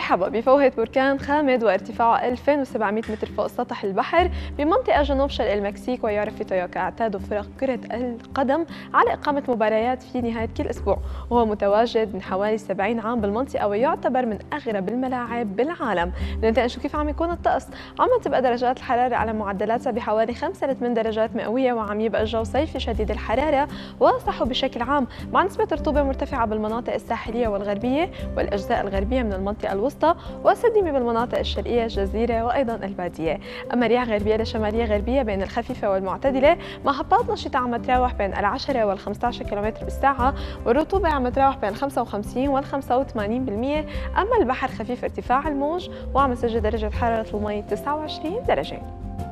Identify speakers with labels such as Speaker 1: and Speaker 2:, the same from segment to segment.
Speaker 1: مرحبا بفوهة بركان خامد وارتفاعه 2700 متر فوق سطح البحر بمنطقة جنوب شرق المكسيك، ويعرف في تويوكا اعتاد فرق كرة القدم على إقامة مباريات في نهاية كل أسبوع، وهو متواجد من حوالي 70 عام بالمنطقة ويعتبر من أغرب الملاعب بالعالم. لننتقل نشوف كيف عم يكون الطقس. عم تبقى درجات الحرارة على معدلاتها بحوالي 5 ل 8 درجات مئوية، وعم يبقى الجو صيفي شديد الحرارة وصحو بشكل عام، مع نسبة رطوبة مرتفعة بالمناطق الساحلية والغربية والأجزاء الغربية من المنطقة الوسطى، وسديمي بالمناطق الشرقية الجزيرة وأيضا البادية. أما رياح غربية لشمالية غربية بين الخفيفة والمعتدلة، مع هبطات نشطة عم تراوح بين 10 وال 15 كم بالساعة، والرطوبة عم تراوح بين 55 وال 85%. أما البحر خفيف ارتفاع الموج، وعم تسجل درجة حرارة المي 29 درجة.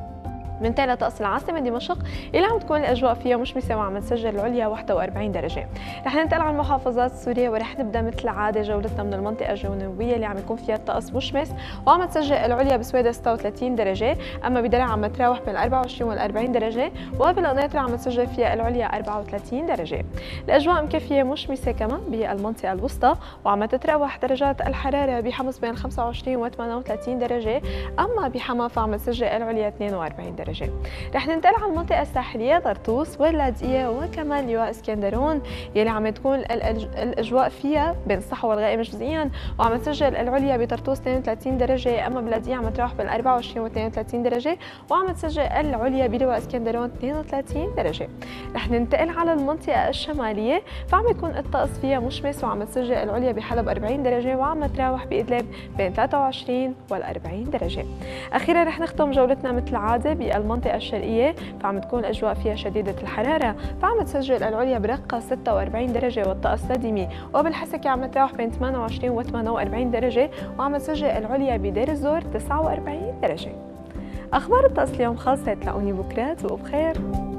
Speaker 1: منتقل لطقس العاصمة دمشق اللي عم تكون الأجواء فيها مشمسة، وعم تسجل العليا 41 درجة. رح ننتقل على المحافظات السورية، ورح نبدأ مثل العادة جولتنا من المنطقة الجنوبية اللي عم يكون فيها الطقس مشمس، وعم تسجل العليا بسويدة 36 درجة، أما بدرعا عم تراوح بين 24 وال 40 درجة، وبالقنيطرة عم تسجل فيها العليا 34 درجة. الأجواء مكفية مشمسة كمان بالمنطقة الوسطى، وعم تتراوح درجات الحرارة بحمص بين 25 و 38 درجة، أما بحما فعم تسجل العليا 42 درجة. رح ننتقل على المنطقة الساحلية طرطوس واللاذقية وكمان لواء اسكندرون، يلي عم تكون الأجواء فيها بين الصحو والغائم جزئيا، وعم تسجل العليا بطرطوس 32 درجة، أما باللاذقية عم تروح بين 24 و 32 درجة، وعم تسجل العليا بلواء اسكندرون 32 درجة. رح ننتقل على المنطقة الشمالية، فعم يكون الطقس فيها مشمس، وعم تسجل العليا بحلب 40 درجة، وعم تراوح بإدلب بين 23 وال 40 درجة. أخيرا رح نختم جولتنا مثل العادة المنطقة الشرقية، فعم تكون الأجواء فيها شديدة الحرارة، فعم تسجل العليا برقة 46 درجة والطقس سديمي، وبالحسكة عم تراوح بين 28 و 48 درجة، وعم تسجل العليا بدير الزور 49 درجة. أخبار الطقس اليوم خلصت، تلاقوني بكرة وبخير.